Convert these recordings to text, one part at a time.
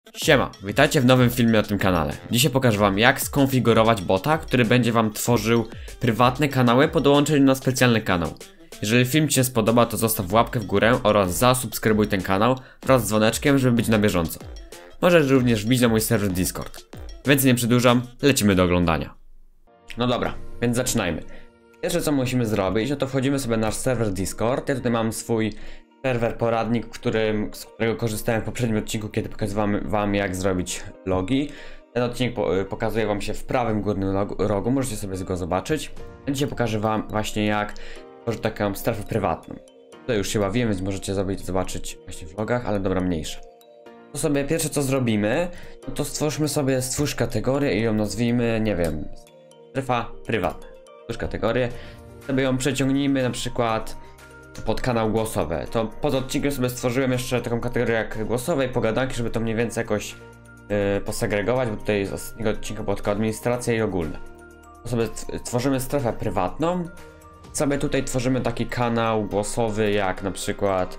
Siema, witajcie w nowym filmie o tym kanale. Dzisiaj pokażę wam, jak skonfigurować bota, który będzie wam tworzył prywatne kanały po dołączeniu na specjalny kanał. Jeżeli film ci się spodoba, to zostaw łapkę w górę oraz zasubskrybuj ten kanał wraz z dzwoneczkiem, żeby być na bieżąco. Możesz również wbić na mój serwer Discord. Więc nie przedłużam, lecimy do oglądania. No dobra, więc zaczynajmy. Pierwsze co musimy zrobić, to wchodzimy sobie na nasz serwer Discord. Ja tutaj mam swój serwer poradnik, z którego korzystałem w poprzednim odcinku, kiedy pokazywałem wam, jak zrobić logi. Ten odcinek pokazuje wam się w prawym górnym rogu, możecie sobie go zobaczyć. Dzisiaj pokażę wam właśnie, jak tworzyć taką strefę prywatną. Tutaj już się bawiłem, więc możecie zobaczyć właśnie w logach, ale dobra, mniejsza. To sobie pierwsze co zrobimy, no to stwórz kategorię i ją nazwijmy, nie wiem, strefa prywatna. Stwórz kategorię, sobie ją przeciągnijmy na przykład pod kanał głosowy. To poza odcinkiem sobie stworzyłem jeszcze taką kategorię jak głosowe i pogadanki, żeby to mniej więcej jakoś posegregować, bo tutaj z ostatniego odcinka była tylko administracja i ogólne. To sobie tworzymy strefę prywatną. Sobie tutaj tworzymy taki kanał głosowy jak na przykład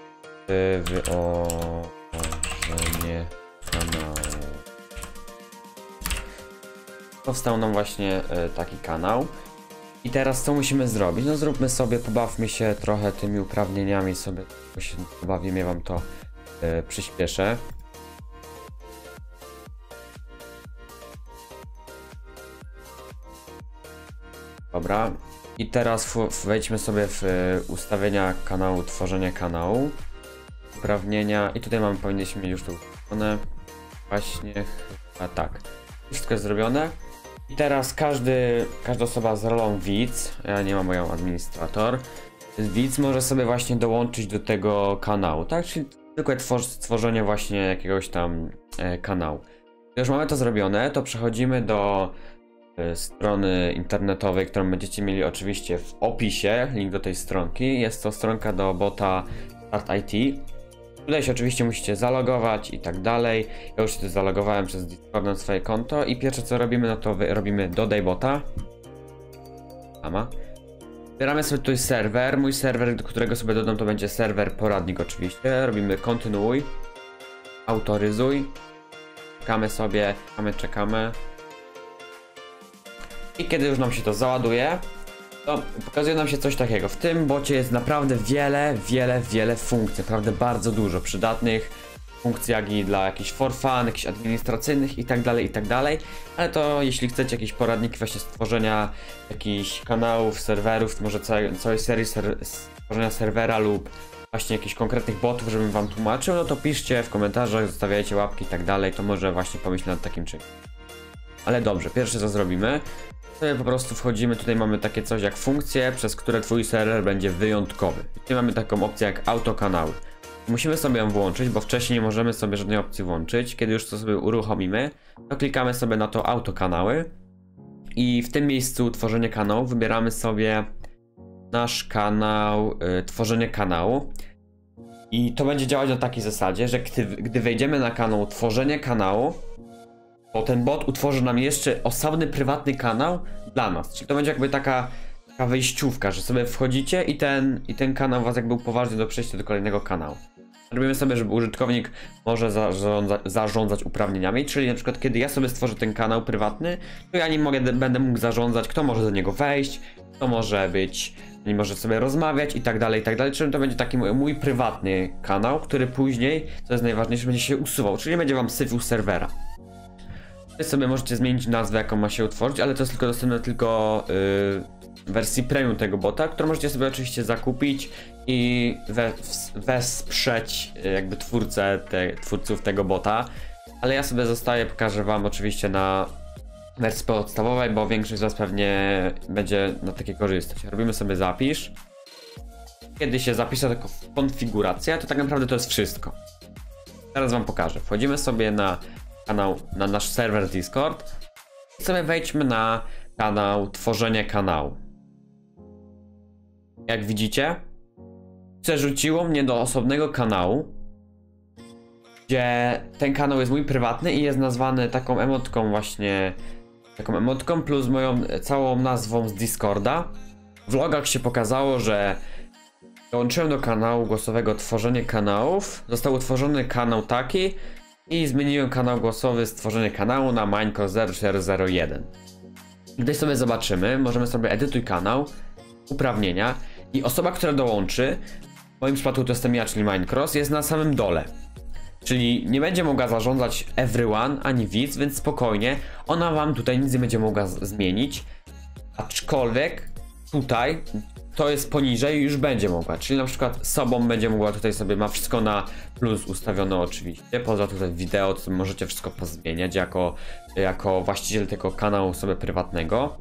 wyłożenie kanału. Powstał nam właśnie taki kanał. I teraz co musimy zrobić? No zróbmy sobie, pobawmy się trochę tymi uprawnieniami sobie, bo się pobawimy, ja wam to przyspieszę. Dobra. I teraz wejdźmy sobie w ustawienia kanału, tworzenie kanału. Uprawnienia i tutaj powinniśmy mieć już to ustawione. Właśnie, a tak. Wszystko jest zrobione. I teraz każda osoba z rolą widz, ja nie mam moją administrator, widz może sobie właśnie dołączyć do tego kanału, tak? Czyli zwykłe stworzenie właśnie jakiegoś tam kanału. Gdy już mamy to zrobione, to przechodzimy do strony internetowej, którą będziecie mieli oczywiście w opisie, link do tej stronki. Jest to stronka do bota Start IT. Tutaj się oczywiście musicie zalogować i tak dalej. Ja już się zalogowałem przez Discord na swoje konto i pierwsze co robimy, no to robimy dodaj bota. Wybieramy sobie tutaj serwer. Mój serwer, do którego sobie dodam, to będzie serwer poradnik oczywiście. Robimy kontynuuj, autoryzuj. Czekamy sobie, czekamy. I kiedy już nam się to załaduje, to pokazuje nam się coś takiego. W tym bocie jest naprawdę wiele funkcji, naprawdę bardzo dużo przydatnych funkcji, jak i dla jakichś for fun, jakichś administracyjnych i tak dalej, ale to jeśli chcecie jakieś poradniki właśnie stworzenia jakichś kanałów, serwerów, może całej serii stworzenia serwera lub właśnie jakichś konkretnych botów, żebym wam tłumaczył, no to piszcie w komentarzach, zostawiajcie łapki i tak dalej, to może właśnie pomyśleć nad takim czymś. Ale dobrze, pierwsze co zrobimy, sobie po prostu wchodzimy, tutaj mamy takie coś jak funkcje, przez które twój serwer będzie wyjątkowy. Tutaj mamy taką opcję jak autokanały. Musimy sobie ją włączyć, bo wcześniej nie możemy sobie żadnej opcji włączyć. Kiedy już to sobie uruchomimy, to klikamy sobie na to autokanały. I w tym miejscu tworzenie kanału wybieramy sobie nasz kanał, tworzenie kanału. I to będzie działać na takiej zasadzie, że gdy wejdziemy na kanał tworzenie kanału, to ten bot utworzy nam jeszcze osobny, prywatny kanał dla nas. Czyli to będzie jakby taka wejściówka, że sobie wchodzicie i ten kanał was jakby upoważnia do przejścia do kolejnego kanału. Robimy sobie, żeby użytkownik może zarządzać uprawnieniami, czyli na przykład kiedy ja sobie stworzę ten kanał prywatny, to ja nim będę mógł zarządzać, kto może do niego wejść, kto może być, nie może sobie rozmawiać i tak dalej, czyli to będzie taki mój prywatny kanał, który później, co jest najważniejsze, będzie się usuwał, czyli będzie wam syfił serwera. Wy sobie możecie zmienić nazwę, jaką ma się utworzyć, ale to jest tylko dostępne w wersji premium tego bota, którą możecie sobie oczywiście zakupić i wesprzeć jakby twórców tego bota. Ale ja sobie pokażę wam oczywiście na wersji podstawowej, bo większość z was pewnie będzie na takie korzystać. Robimy sobie zapisz. Kiedy się zapisze tylko konfiguracja, to tak naprawdę to jest wszystko. Teraz wam pokażę. Wchodzimy sobie na kanał, na nasz serwer Discord i sobie wejdźmy na kanał tworzenie kanału. Jak widzicie, przerzuciło mnie do osobnego kanału, gdzie ten kanał jest mój prywatny i jest nazwany taką emotką właśnie, taką emotką plus moją całą nazwą z Discorda. W logach się pokazało, że dołączyłem do kanału głosowego tworzenie kanałów. Został utworzony kanał taki, i zmieniłem kanał głosowy, stworzenie kanału na Minecraft 0401. Gdy sobie zobaczymy, możemy sobie edytuj kanał, uprawnienia i osoba, która dołączy, w moim przypadku to jestem ja, czyli Minecraft, jest na samym dole. Czyli nie będzie mogła zarządzać everyone ani widz, więc spokojnie, ona wam tutaj nic nie będzie mogła zmienić, aczkolwiek tutaj to jest poniżej, już będzie mogła, czyli na przykład sobą będzie mogła tutaj sobie, ma wszystko na plus ustawione oczywiście, poza tutaj wideo, to możecie wszystko pozmieniać jako właściciel tego kanału sobie prywatnego.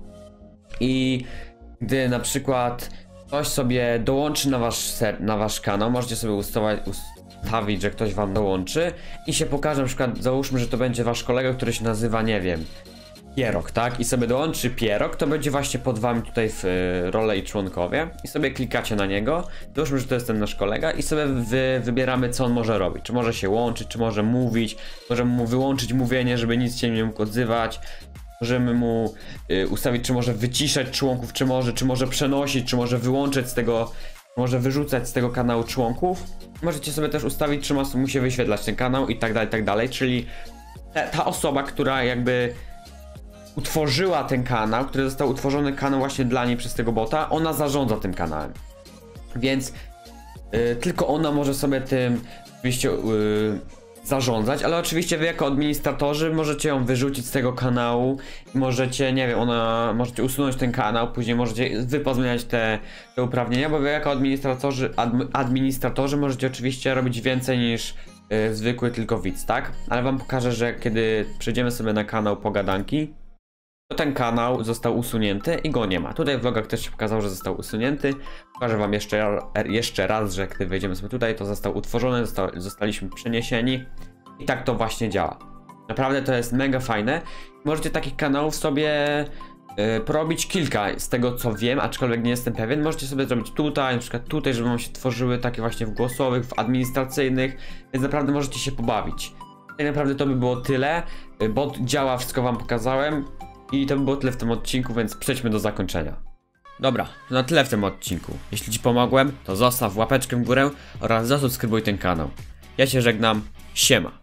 I gdy na przykład ktoś sobie dołączy na wasz kanał, możecie sobie ustawić, że ktoś wam dołączy i się pokaże, na przykład załóżmy, że to będzie wasz kolega, który się nazywa, nie wiem, Pierok, tak? I sobie dołączy Pierok, to będzie właśnie pod wami tutaj w role i członkowie i sobie klikacie na niego, załóżmy, że to jest ten nasz kolega i sobie wybieramy, co on może robić, czy może się łączyć, czy może mówić, możemy mu wyłączyć mówienie, żeby nic się nie mógł odzywać, możemy mu ustawić, czy może wyciszać członków, czy może przenosić, czy może wyłączyć z tego, może wyrzucać z tego kanału członków. Możecie sobie też ustawić, czy mu się wyświetlać ten kanał i tak dalej, czyli ta osoba, która jakby utworzyła ten kanał, który został utworzony kanał właśnie dla niej przez tego bota, ona zarządza tym kanałem. Więc tylko ona może sobie tym oczywiście zarządzać, ale oczywiście wy jako administratorzy możecie ją wyrzucić z tego kanału, możecie, nie wiem, możecie usunąć ten kanał, później możecie wy pozmieniać te uprawnienia, bo wy jako administratorzy możecie oczywiście robić więcej niż zwykły tylko widz, tak? Ale wam pokażę, że kiedy przejdziemy sobie na kanał Pogadanki, to ten kanał został usunięty i go nie ma. Tutaj w vlogach też się pokazało, że został usunięty. Pokażę wam jeszcze raz, że gdy wejdziemy sobie tutaj, to został utworzony, zostaliśmy przeniesieni i tak to właśnie działa. Naprawdę to jest mega fajne. Możecie takich kanałów sobie porobić kilka, z tego co wiem, aczkolwiek nie jestem pewien. Możecie sobie zrobić tutaj, na przykład tutaj, żeby wam się tworzyły takie właśnie w głosowych, w administracyjnych, więc naprawdę możecie się pobawić. Tak naprawdę to by było tyle. Bot działa, wszystko wam pokazałem. I to by było tyle w tym odcinku, więc przejdźmy do zakończenia. Dobra, to na tyle w tym odcinku. Jeśli ci pomogłem, to zostaw łapeczkę w górę oraz zasubskrybuj ten kanał. Ja się żegnam, siema.